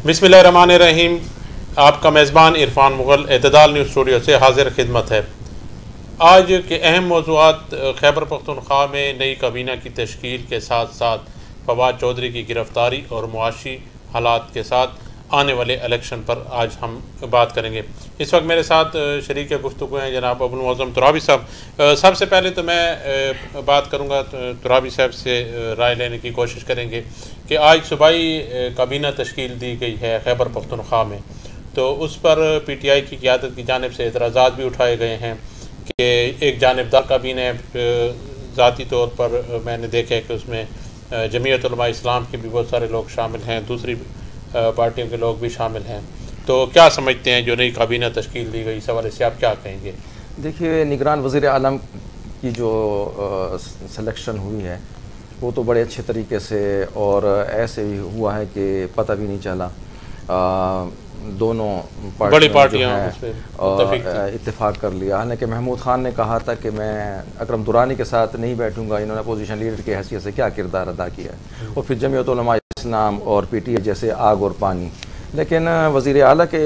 बिस्मिल्लाहिर्रहमानिर्रहीम। आपका मेज़बान इरफान मुग़ल एतदाल न्यूज़ स्टूडियो से हाजिर खिदमत है। आज के अहम मौज़ूआत खैबर पख्तूनख्वा में नई काबीना की तश्कील के साथ साथ फवाद चौधरी की गिरफ़्तारी और मुआशी हालात के साथ आने वाले इलेक्शन पर आज हम बात करेंगे। इस वक्त मेरे साथ शरीक गुफ्तगू हैं जनाब अबुल मुअज़्ज़म तुराबी साहब। सबसे पहले तो मैं बात करूँगा, तुराबी साहब से राय लेने की कोशिश करेंगे कि आज सुबह ही काबीना तश्कील दी गई है खैबर पख्तूनख्वा में, तो उस पर PTI की क़यादत की जानिब से एतराज़ात भी उठाए गए हैं कि एक जानिबदार काबीना है। ज़ाती तौर पर मैंने देखा है कि उसमें जमीयत उलमा इस्लाम के भी बहुत सारे लोग शामिल हैं, दूसरी पार्टियों के लोग भी शामिल हैं। तो क्या समझते हैं जो नई काबीना तश्कील दी गई, इस हवाले से आप क्या कहेंगे? देखिए, निगरान वज़ीर आलम की जो सिलेक्शन हुई है वो तो बड़े अच्छे तरीके से और ऐसे भी हुआ है कि पता भी नहीं चला। दोनों पार्टियां इत्तेफाक कर लिया। हालांकि महमूद खान ने कहा था कि मैं अकरम दुरानी के साथ नहीं बैठूंगा, इन्होंने अपोजिशन लीडर की हैसियत से क्या किरदार अदा किया है। और फिर जमीयत उलमा इस्लाम और PTI जैसे आग और पानी। लेकिन वज़ीर आला के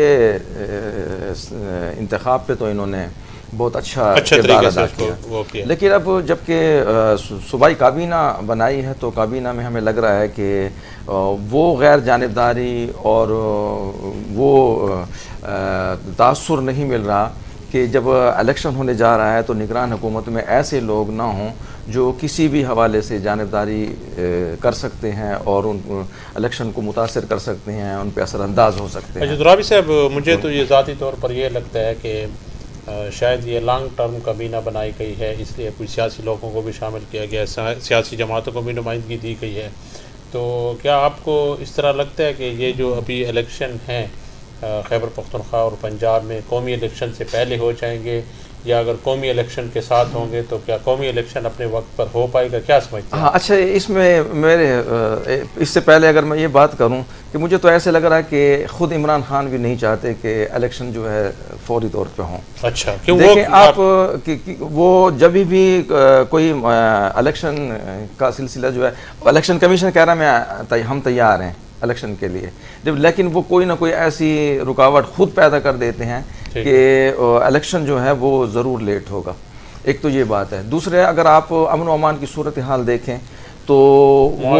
इंतखाब पे तो इन्होंने बहुत अच्छा किरदार अदा किया। लेकिन अब जबकि सूबाई काबीना बनाई है तो काबीना में हमें लग रहा है कि वो गैर जानिबदारी और वो तासुर नहीं मिल रहा कि जब इलेक्शन होने जा रहा है तो निगरान हुकूमत में ऐसे लोग ना हों जो किसी भी हवाले से जानिबदारी कर सकते हैं और उन इलेक्शन को मुतासर कर सकते हैं, उन पर असरअंदाज हो सकते हैं। तुराबी साहब, मुझे तो ये ज़ाती तौर पर यह लगता है कि शायद ये लॉन्ग टर्म काबीना बनाई गई है, इसलिए कुछ सियासी लोगों को भी शामिल किया गया है, सियासी जमातों को भी नुमाइंदगी दी गई है। तो क्या आपको इस तरह लगता है कि ये जो अभी इलेक्शन हैं खैबर पख्तूनख्वा और पंजाब में कौमी इलेक्शन से पहले हो जाएंगे, या अगर कौमी इलेक्शन के साथ होंगे तो क्या कौमी इलेक्शन अपने वक्त पर हो पाएगा, क्या समझते हैं? हाँ, अच्छा, इसमें मेरे इससे पहले अगर मैं ये बात करूं कि मुझे तो ऐसे लग रहा है कि ख़ुद इमरान खान भी नहीं चाहते कि इलेक्शन जो है फौरी तौर पे हों। अच्छा, क्यों? देखिए आप वो जब भी कोई इलेक्शन का सिलसिला जो है, इलेक्शन कमीशन कह रहा है हम तैयार हैं इलेक्शन के लिए, जब लेकिन वो कोई ना कोई ऐसी रुकावट खुद पैदा कर देते हैं कि इलेक्शन जो है वो ज़रूर लेट होगा। एक तो ये बात है। दूसरे, अगर आप अमन व अमान की सूरत हाल देखें तो वो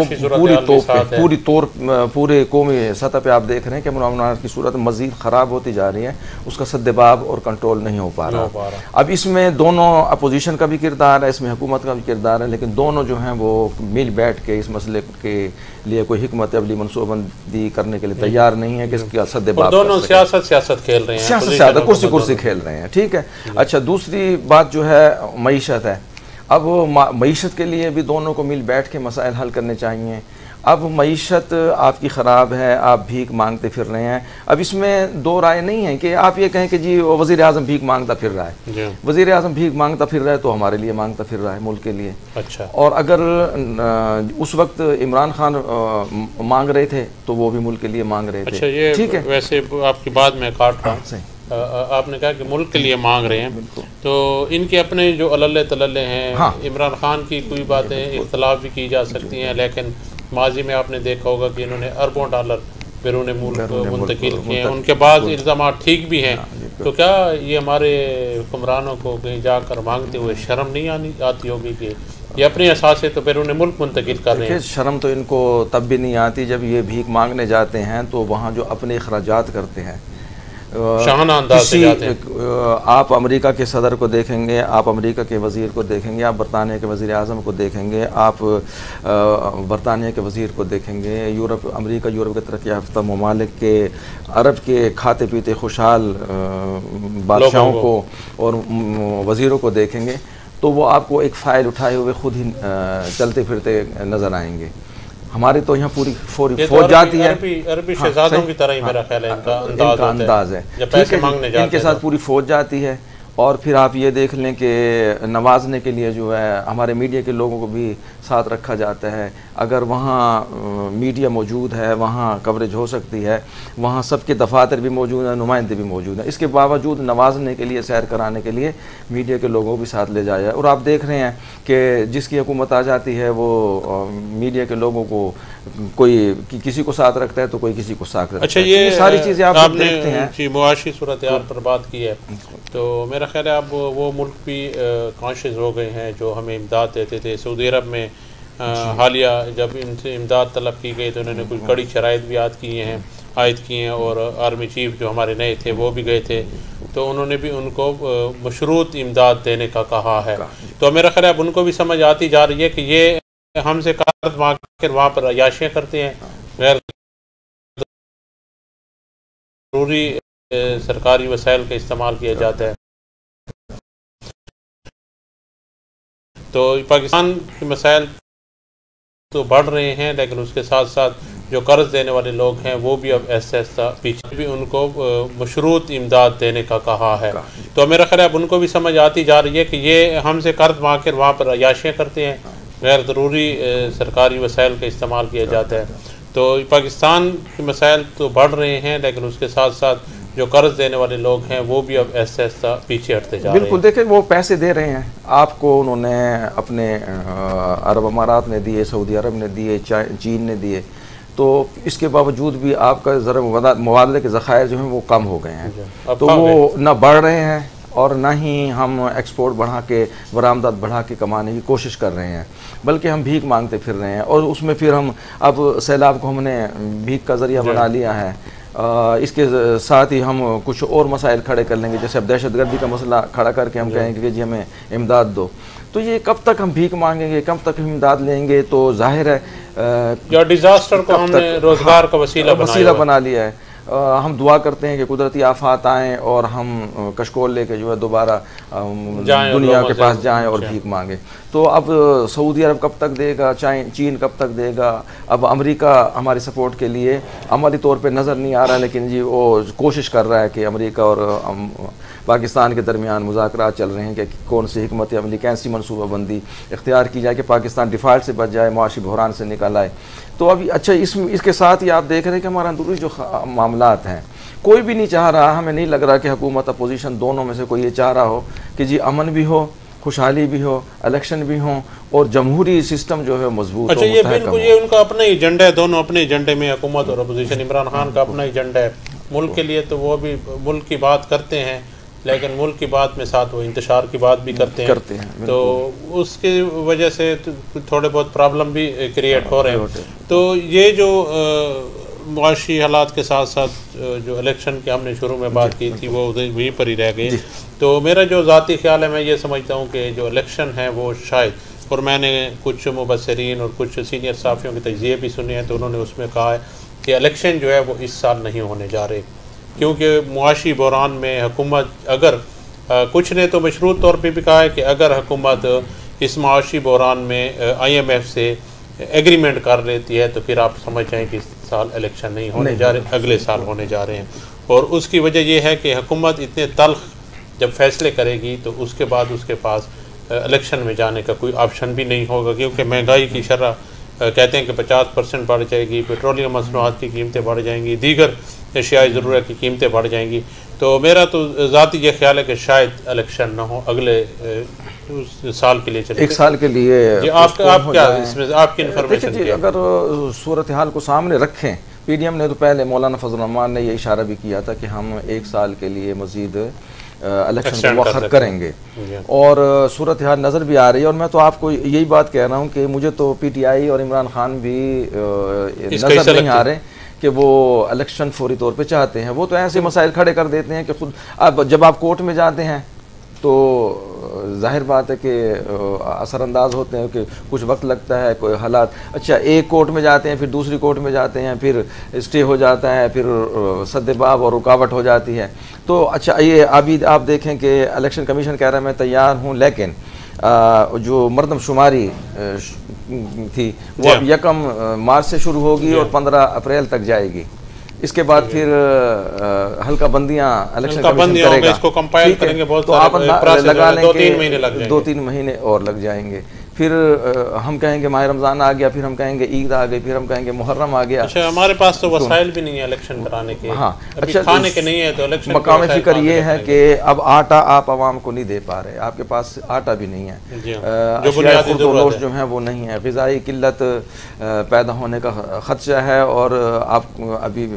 पूरे कौमी सतह पे आप देख रहे हैं कि अमन व अमान की सूरत मज़ीद ख़राब होती जा रही है, उसका सद्देबाब और कंट्रोल नहीं हो पा रहा। अब इसमें दोनों अपोजिशन का भी किरदार है, इसमें हुकूमत का भी किरदार है, लेकिन दोनों जो हैं वो मिल बैठ के इस मसले के लिए कोई हिकमत अमली मनसूबाबंदी करने के लिए तैयार नहीं है कि इसका सद्देबाब। दोनों सियासत खेल रहे हैं, सियासत कुर्सी खेल रहे हैं। ठीक है। अच्छा, दूसरी बात जो है मईशत है। अब मईशत के लिए भी दोनों को मिल बैठ के मसाइल हल करने चाहिए। अब मईशत आपकी ख़राब है, आप भीख मांगते फिर रहे हैं। अब इसमें दो राय नहीं है कि आप ये कहें कि जी वज़ीर आज़म भीख मांगता फिर रहा है। वज़ीर आज़म भीख मांगता फिर रहा है तो हमारे लिए मांगता फिर रहा है, मुल्क के लिए। अच्छा। और अगर उस वक्त इमरान खान मांग रहे थे तो वो भी मुल्क के लिए मांग रहे थे। अच्छा, ये ठीक है। वैसे आपकी बात में काट रहा हूँ, आपने कहा कि मुल्क के लिए मांग रहे हैं, तो इनके अपने जो अल्ले तल्ले हैं। हाँ। इमरान खान की कोई बातें इख्तलाफ भी की जा सकती हैं, लेकिन माजी में आपने देखा होगा कि इन्होंने अरबों डॉलर बैरून मुल्क मुंतकिल किए हैं। उनके बाद इल्ज़ाम ठीक भी हैं। तो क्या ये हमारे हुक्मरानों को कहीं जाकर मांगते हुए शर्म नहीं आती होगी कि ये अपने असास से तो बैरून मुल्क मुंतकिल कर रहे हैं? शर्म तो इनको तब भी नहीं आती जब ये भीख मांगने जाते हैं तो वहाँ जो अपने अखराजात करते हैं, आप अमेरिका के सदर को देखेंगे, आप अमेरिका के वज़ीर को देखेंगे, आप बरतानिया के वज़ीर आज़म को देखेंगे, आप बरतानिया के वज़ीर को देखेंगे, अमेरिका यूरोप के तरक्की याफ्ता ममालिक के अरब के खाते पीते खुशहाल बादशाहों को और वज़ीरों को देखेंगे तो वो आपको एक फ़ाइल उठाए हुए खुद ही चलते फिरते नज़र आएंगे। हमारी तो यहाँ पूरी फौज जाती है, अरबी शहजादों की तरह ही मेरा ख्याल है इनका अंदाज है। ठीक है, इनके साथ पूरी फौज जाती है और फिर आप ये देख लें कि नवाजने के लिए जो है हमारे मीडिया के लोगों को भी साथ रखा जाता है। अगर वहाँ मीडिया मौजूद है, वहाँ कवरेज हो सकती है, वहाँ सबके दफातर भी मौजूद हैं, नुमाइंदे भी मौजूद हैं, इसके बावजूद नवाजने के लिए, सैर कराने के लिए मीडिया के लोगों को भी साथ ले जाया। और आप देख रहे हैं कि जिसकी हुकूमत आ जाती है वो मीडिया के लोगों को कोई किसी को साथ रखता है तो कोई किसी को साथ रखता है। अच्छा, ये सारी चीज़ें आप देखते हैं जी मुआशी सूरत हाल पर बात की है, तो मेरा ख्याल है अब वो मुल्क भी कॉन्शियस हो गए हैं जो हमें इमदाद देते थे। सऊदी अरब में हालिया जब इनसे इमदाद तलब की गई तो उन्होंने कुछ कड़ी शराइत भी आयद की हैं और आर्मी चीफ जो हमारे नए थे वो भी गए थे, तो उन्होंने भी उनको मशरूत इमदाद देने का कहा है। तो मेरा ख्याल है अब उनको भी समझ आती जा रही है कि ये हमसे कर्ज मांग कर वहाँ पर अयाशियाँ करते हैं, गैर ज़रूरी सरकारी वसाइल का इस्तेमाल किया जाता है। तो पाकिस्तान के मसाइल तो बढ़ रहे हैं, लेकिन उसके साथ साथ जो कर्ज देने वाले लोग हैं वो भी अब ऐसा ऐसा पीछे भी उनको मशरूत इमदाद देने का कहा है। तो मेरा ख्याल है अब उनको भी समझ आती जा रही है कि ये हमसे कर्ज मांग कर वहाँ पर अयाशियाँ करते हैं, गैर ज़रूरी सरकारी वसाइल का इस्तेमाल किया जाता है। तो पाकिस्तान के मसाइल तो बढ़ रहे हैं, लेकिन उसके साथ साथ जो कर्ज देने वाले लोग हैं वो भी अब ऐसा ऐसा पीछे हटते जा रहे हैं। बिल्कुल, देखिए वो पैसे दे रहे हैं आपको, उन्होंने अपने अरब अमारात ने दिए, सऊदी अरब ने दिए, चीन ने दिए, तो इसके बावजूद भी आपका ज़रा मुबादले के ज़खायर जो हैं वो कम हो गए हैं। तो वो ना बढ़ रहे हैं और ना ही हम एक्सपोर्ट बढ़ा के, बरामदात बढ़ा के कमाने की कोशिश कर रहे हैं, बल्कि हम भीख मांगते फिर रहे हैं। और उसमें फिर हम अब सैलाब को हमने भीख का ज़रिया बना लिया है। इसके साथ ही हम कुछ और मसाइल खड़े कर लेंगे, जैसे अब दहशतगर्दी का मसला खड़ा करके हम कहेंगे कि जी हमें इमदाद दो। तो ये कब तक हम भीख मांगेंगे, कब तक हम इमदाद लेंगे? तो जाहिर है या डिज़ास्टर को हमने रोज़गार का वसीला बना लिया है। हम दुआ करते हैं कि कुदरती आफात आएँ और हम कशकोल लेके जो है दोबारा दुनिया के पास जाएं और भीख मांगे। तो अब सऊदी अरब कब तक देगा, चीन कब तक देगा? अब अमेरिका हमारी सपोर्ट के लिए अमली तौर पे नज़र नहीं आ रहा है, लेकिन जी वो कोशिश कर रहा है कि अमेरिका और पाकिस्तान के दरमियान मुज़ाकरात चल रहे हैं कि कौन सी हिकमत अमली, कैसी मनसूबाबंदी इख्तियार की जाए कि पाकिस्तान डिफ़ाल्ट से बच जाए, मुआशी बहरान से निकल आए। तो अभी अच्छा इसके साथ ही आप देख रहे हैं कि हमारा अंदरूनी जो मामलात हैं, कोई भी नहीं चाह रहा, हमें नहीं लग रहा कि हुकूमत अपोजिशन दोनों में से कोई ये चाह रहा हो कि जी अमन भी हो, खुशहाली भी हो, इलेक्शन भी हो और जमहूरी सिस्टम जो है मजबूत हो। अच्छा, ये बिल्कुल ये उनका अपना ही एजेंडा है, दोनों अपने एजेंडे में, हुकूमत और अपोजिशन। इमरान खान का अपना एजेंडा है मुल्क के लिए, तो वो भी मुल्क की बात करते हैं, लेकिन मुल्क की बात में साथ वो इंतशार की बात भी करते हैं। तो उसकी वजह से थोड़े बहुत प्रॉब्लम भी क्रिएट हो रहे हैं। तो ये जो मुआशी हालात के साथ साथ जो इलेक्शन की हमने शुरू में बात की थी वो वहीं पर ही रह गई। तो मेरा जो ज़ाती ख्याल है, मैं ये समझता हूँ कि जो इलेक्शन है वो शायद, और मैंने कुछ मुबस्सिरीन और कुछ सीनियर सहाफ़ियों की तज्ज़िये भी सुने हैं, तो उन्होंने उसमें कहा है कि इलेक्शन जो है वो इस साल नहीं होने जा रहे, क्योंकि मुआशी बहरान में हुकूमत अगर कुछ ने तो मशरूत तौर पे भी कहा है कि अगर हुकूमत इस मुआशी बहरान में IMF से एग्रीमेंट कर लेती है तो फिर आप समझ जाएँ कि इस साल इलेक्शन नहीं होने जा रहे, अगले साल होने जा रहे हैं। और उसकी वजह यह है कि हुकूमत इतने तल्ख जब फैसले करेगी तो उसके बाद उसके पास इलेक्शन में जाने का कोई ऑप्शन भी नहीं होगा, क्योंकि महंगाई की शरह कहते हैं कि 50% बढ़ जाएगी, पेट्रोलियम मसनूआत की कीमतें बढ़ जाएंगी, दीगर अशियाई ज़रूरत की कीमतें बढ़ जाएंगी। तो मेरा तो ज़ाती ये ख्याल है कि शायद इलेक्शन ना हो, अगले साल के लिए चले, एक साल के लिए। आप क्या इसमें आपकी इन्फॉर्मेशन क्या? अगर सूरत हाल को सामने रखें, PDM ने तो पहले मौलाना फजल रहमान ने ये इशारा भी किया था कि हम एक साल के लिए मज़ीद इलेक्शन को वक़्त करेंगे, और सूरत हाल नज़र भी आ रही है। और मैं तो आपको यही बात कह रहा हूँ कि मुझे तो PTI और इमरान खान भी नज़र नहीं आ रहे कि वो इलेक्शन फौरी तौर पे चाहते हैं। वो तो ऐसे मसाइल खड़े कर देते हैं कि खुद अब जब आप कोर्ट में जाते हैं तो जाहिर बात है कि असरअंदाज होते हैं कि कुछ वक्त लगता है, कोई हालात, अच्छा एक कोर्ट में जाते हैं, फिर दूसरी कोर्ट में जाते हैं, फिर स्टे हो जाता है, फिर सद्देबाब और रुकावट हो जाती है। तो अच्छा ये अभी आप देखें कि इलेक्शन कमीशन कह रहा है मैं तैयार हूँ, लेकिन जो मरदमशुमारी थी वो अब 1 मार्च से शुरू होगी और 15 अप्रैल तक जाएगी। इसके बाद फिर हल्का बंदियां इलेक्शन कमीशन करेगा, इसको कंपाइल करेंगे, बहुत तो आप लगा लेंगे 2-3 महीने लग जाएंगे, 2-3 महीने और लग जाएंगे। फिर हम कहेंगे माह रमज़ान आ गया, फिर हम कहेंगे ईद आ गई, फिर हम कहेंगे मुहर्रम आ गया। अच्छा, हमारे पास तो वसाइल भी नहीं है इलेक्शन कराने के। हाँ, अच्छा, खाने के नहीं है तो इलेक्शन मकाम फिक्र ये है कि अब आटा आप आवाम को नहीं दे पा रहे, आपके पास आटा भी नहीं है, जो जो है वो नहीं है, ग़िज़ाई किल्लत पैदा होने का ख़दशा है, और आप अभी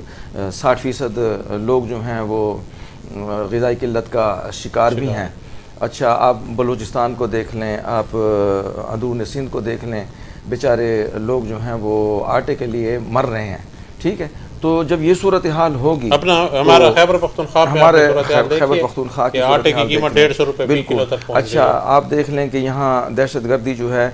60% लोग जो हैं वो ग़िज़ाई किल्लत का शिकार भी हैं। अच्छा, आप बलूचिस्तान को देख लें, आप अंदरून सिंध को देख लें, बेचारे लोग जो हैं वो आटे के लिए मर रहे हैं। ठीक है, तो जब ये सूरत हाल होगी, अपना हमारा खैबर पख्तूनख्वा की आटे की कीमत 150 रुपये किलो तक पहुंच। अच्छा, आप देख लें कि यहाँ दहशतगर्दी जो है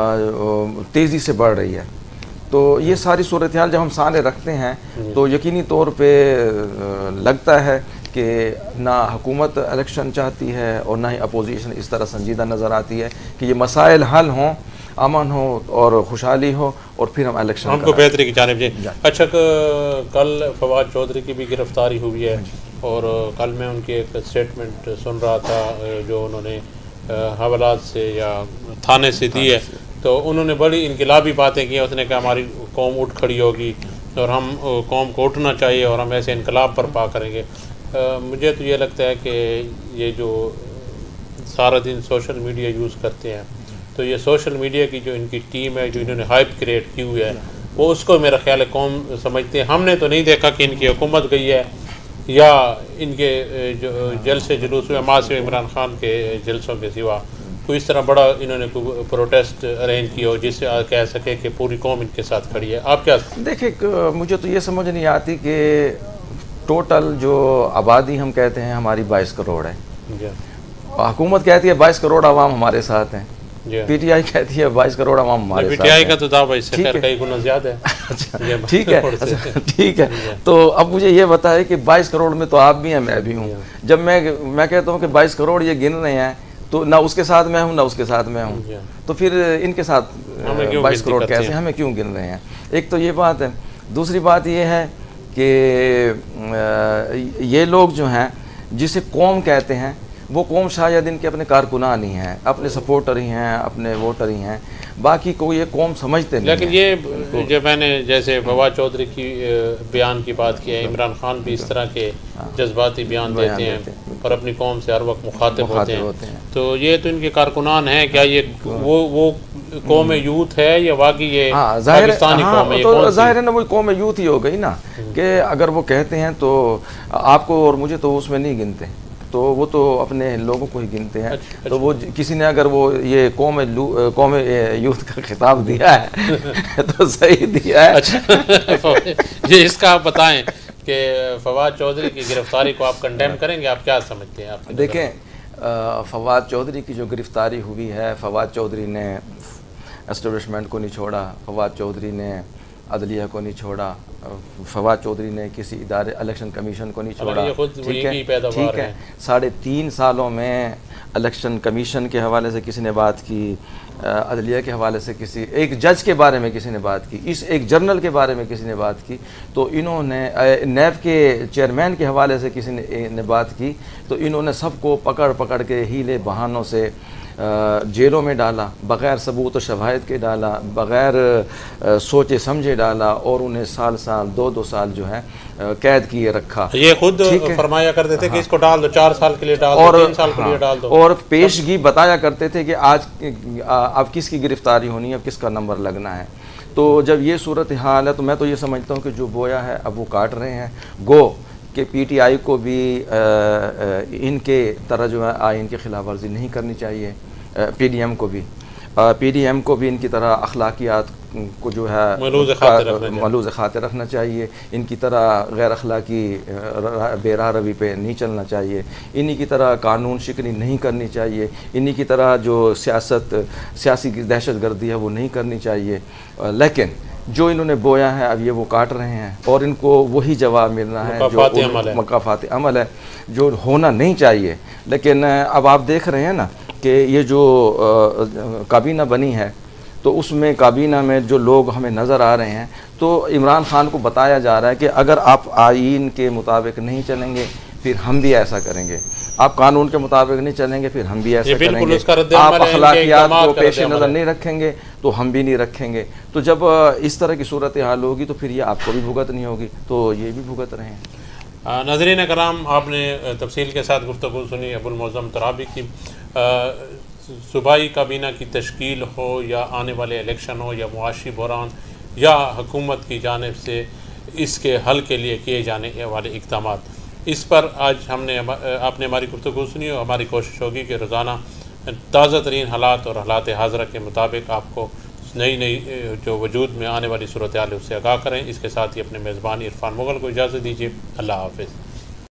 तेज़ी से बढ़ रही है। तो ये सारी सूरत हाल जब हम सामने रखते हैं तो यकीनी तौर पे लगता है कि ना हुकूमत इलेक्शन चाहती है और ना ही अपोजिशन इस तरह संजीदा नज़र आती है कि ये मसाइल हल हों, अमन हो और खुशहाली हो, और फिर हम इलेक्शन हमको बेहतरी की जानिब जाए। अच्छा, कल फवाद चौधरी की भी गिरफ्तारी हुई है, और कल मैं उनकी एक स्टेटमेंट सुन रहा था जो उन्होंने हवालात से या थाने से दी है, तो उन्होंने बड़ी इनकलाबी बातें की। उसने कहा हमारी कौम उठ खड़ी होगी और हम कौम को उठना चाहिए और हम ऐसे इनकलाब बर्पा करेंगे। मुझे तो ये लगता है कि ये जो सारा दिन सोशल मीडिया यूज़ करते हैं, तो ये सोशल मीडिया की जो इनकी टीम है, जो इन्होंने हाइप क्रिएट की हुई है, वो उसको मेरा ख्याल है कौम समझते हैं। हमने तो नहीं देखा कि इनकी हुकूमत गई है या इनके जो जलसे जुलूस हुए माँ से इमरान खान के जलसों के सिवा कोई इस तरह बड़ा इन्होंने प्रोटेस्ट अरेंज किया हो जिससे कह सके कि पूरी कौम इनके साथ खड़ी है। आप क्या देखिए, मुझे तो ये समझ नहीं आती कि टोटल जो आबादी हम कहते हैं हमारी 22 करोड़ है, हुकूमत कहती है 22 करोड़ आवाम हमारे साथ हैं, पीटीआई कहती है 22 करोड़ आवाम हमारे साथ हैं। पीटीआई का तो दावा इससे कई गुना ज़्यादा है। अच्छा, ठीक है, अच्छा, ठीक है। तो अब मुझे ये बताए कि 22 करोड़ में तो आप भी हैं, मैं भी हूँ। जब मैं कहता हूँ कि 22 करोड़ ये गिन रहे हैं, तो ना उसके साथ मैं हूँ ना उसके साथ मैं हूँ, तो फिर इनके साथ 22 करोड़ कैसे, हमें क्यों गिन रहे हैं? एक तो ये बात है। दूसरी बात ये है कि ये लोग जो हैं जिसे कौम कहते हैं, वो कौम शायद इनके अपने कारकुनान ही हैं, अपने सपोर्टर ही हैं, अपने वोटर ही हैं, बाकी को ये कौम समझते नहीं। लेकिन ये जब मैंने जैसे फवाद चौधरी की बयान की बात की है, इमरान खान भी इस तरह के जज्बाती बयान देते हैं और अपनी कौम से हर वक्त मुखातिब होते हैं, तो ये तो इनके कारकुनान हैं। क्या ये वो कौम यूथ है या वाकई ये पाकिस्तानी कौम है? तो जाहिर है ना, वो कौम यूथ ही हो गई ना, कि अगर वो कहते हैं तो आपको और मुझे तो उसमें नहीं गिनते, तो वो तो अपने लोगों को ही गिनते हैं। अच्छा। तो वो किसी ने अगर वो ये कौम यूथ का खिताब दिया है तो सही दिया है। अच्छा, ये इसका आप बताएं कि फवाद चौधरी की गिरफ्तारी को आप कंडेम करेंगे, आप क्या समझते हैं? आप देखें, फवाद चौधरी की जो गिरफ्तारी हुई है, फवाद चौधरी ने एस्टेब्लिशमेंट को नहीं छोड़ा, फवाद चौधरी ने अदलिया को नहीं छोड़ा, फवाद चौधरी ने किसी इदारे इलेक्शन कमीशन को नहीं छोड़ा। ठीक है, 3.5 सालों में इलेक्शन कमीशन के हवाले से किसी ने बात की, अदलिया के हवाले से किसी एक जज के बारे में किसी ने बात की, इस एक जर्नल के बारे में किसी ने बात की, तो इन्होंने नैब के चेयरमैन के हवाले से किसी ने बात की, तो इन्होंने सबको पकड़ पकड़ के हीले बहानों से जेलों में डाला, बग़ैर सबूत और शवाहिद के डाला, बग़ैर सोचे समझे डाला, और उन्हें साल 2 साल जो है कैद किए रखा। ये खुद फरमाया करते थे कि इसको डाल दो, 4 साल के लिए डाल दो, 3 साल के लिए डाल दो, और पेशगी बताया करते थे कि आज अब किसकी गिरफ्तारी होनी है, अब किसका नंबर लगना है। तो जब ये सूरत हाल है, तो मैं तो ये समझता हूँ कि जो बोया है अब वो काट रहे हैं। गो कि पीटीआई को भी इनके तरह जो है आइन की खिलाफ वर्जी नहीं करनी चाहिए, पीडीएम को भी इनकी तरह अखलाकियात को जो है मलूज़ खातिर रखना चाहिए, इनकी तरह गैर अखलाकी बेराह रवी पे नहीं चलना चाहिए, इन्हीं की तरह कानून शिकनी नहीं करनी चाहिए, इन्हीं की तरह जो सियासी दहशत गर्दी है वो नहीं करनी चाहिए। लेकिन जो इन्होंने बोया है अब ये वो काट रहे हैं, और इनको वही जवाब मिल रहा है जो मकाफाती अमल है, जो होना नहीं चाहिए। लेकिन अब आप देख रहे हैं ना कि ये जो काबीना बनी है, तो उसमें काबीना में जो लोग हमें नज़र आ रहे हैं, तो इमरान खान को बताया जा रहा है कि अगर आप आईन के मुताबिक नहीं चलेंगे फिर हम भी ऐसा करेंगे, आप कानून के मुताबिक नहीं चलेंगे फिर हम भी ऐसा करेंगे, आप अखलाकियात को पेश नज़र नहीं रखेंगे तो हम भी नहीं रखेंगे। तो जब इस तरह की सूरत हाल होगी तो फिर ये आपको भी भुगत नहीं होगी, तो ये भी भुगत रहे हैं। नाज़रीन कराम, आपने तफसील के साथ गुफ्तगू सुनी अबुल मौज़म तराबी की। सूबाई काबीना की तश्कील हो या आने वाले इलेक्शन हो या मुआशी बहरान या हुकूमत की जानिब से इसके हल के लिए किए जाने वाले इक़दामात, इस पर आज आपने हमारी गुफ्तगू सुनी और हमारी कोशिश होगी कि रोज़ाना ताज़ा तरीन हालात और हालात हाज़रा के मुताबिक आपको नई जो वजूद में आने वाली सूरत हाल उससे आगाह करें। इसके साथ ही अपने मेज़बान इरफान मुग़ल को इजाज़त दीजिए। अल्लाह हाफ़िज़।